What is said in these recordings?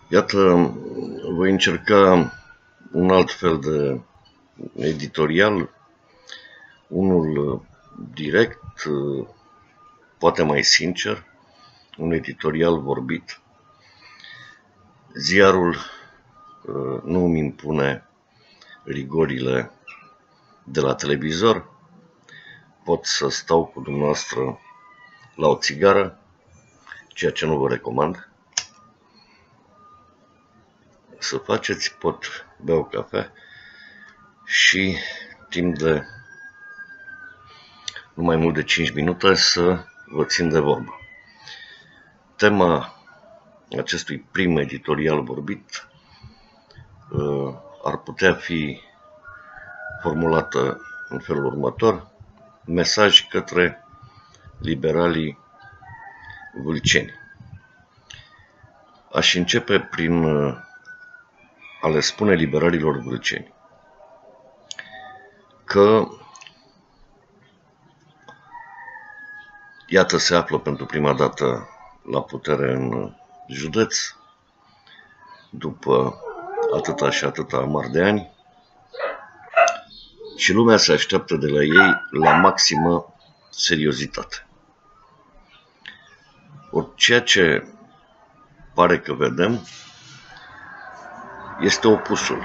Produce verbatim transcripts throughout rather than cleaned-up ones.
Iată, voi încerca un alt fel de editorial, unul direct, poate mai sincer, un editorial vorbit. Ziarul nu îmi impune rigorile de la televizor. Pot să stau cu dumneavoastră la o țigară, ceea ce nu vă recomand să faceți. Pot bea o cafea și timp de nu mai mult de cinci minute să vă țin de vorbă. Tema acestui prim editorial vorbit ar putea fi formulată în felul următor: mesaj către liberalii vâlceni. Aș începe prin a le spune liberalilor vâlceni că iată se află pentru prima dată la putere în județ, după atâta și atâta amar de ani, și lumea se așteaptă de la ei la maximă seriozitate. Ori ceea ce pare că vedem este opusul.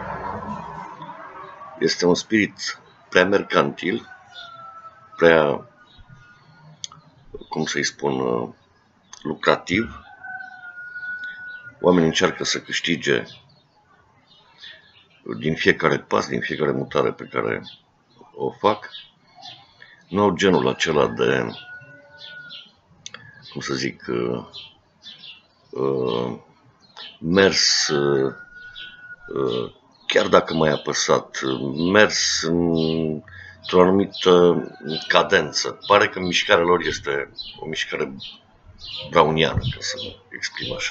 Este un spirit prea mercantil, prea, cum să-i spun, lucrativ. Oamenii încearcă să câștige din fiecare pas, din fiecare mutare pe care o fac. Nu au genul acela de, cum să zic, uh, uh, mers, uh, uh, chiar dacă mai apăsat, mers într-o anumită cadență. Pare că mișcarea lor este o mișcare browniană, ca să mă exprim așa.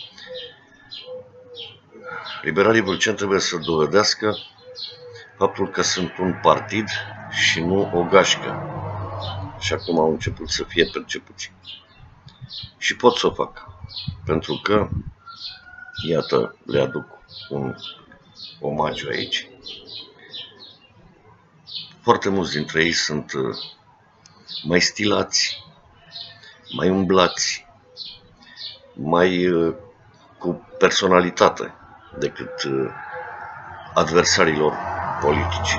Liberalii vâlceni trebuie să dovedească faptul că sunt un partid și nu o gașcă. Și acum au început să fie percepuți. Și pot să o fac. Pentru că, iată, le aduc un omagiu aici. Foarte mulți dintre ei sunt mai stilați, mai umblați, mai cu personalitate decât adversarilor politici.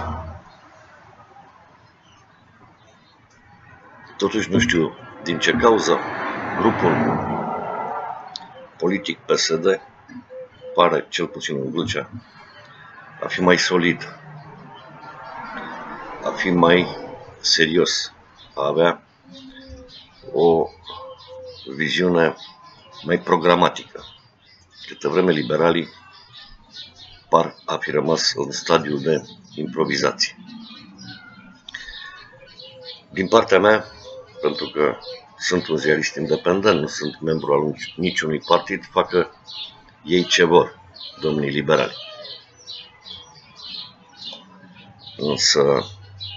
Totuși nu știu din ce cauză grupul politic P S D pare, cel puțin în Vâlcea, a fi mai solid, a fi mai serios, a avea o viziune mai programatică. Câte vreme liberalii par a fi rămas în stadiul de improvizație. Din partea mea, pentru că sunt un ziarist independent, nu sunt membru al niciunui partid, facă ei ce vor, domnii liberali. Însă,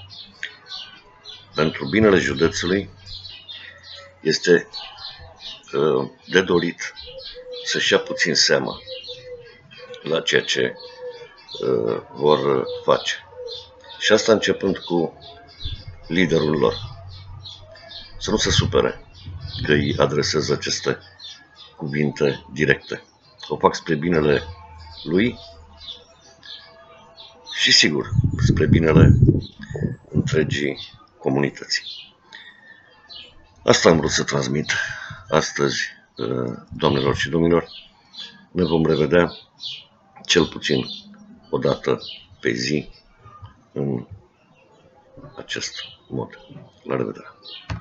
pentru binele județului, este de dorit să-și ia puțin seama la ceea ce uh, vor face. Și asta începând cu liderul lor. Să nu se supere că îi adresez aceste cuvinte directe. O fac spre binele lui și, sigur, spre binele întregii comunități. Asta am vrut să transmit astăzi, doamnelor și domnilor. Ne vom revedea cel puțin o dată pe zi în acest mod. La revedere!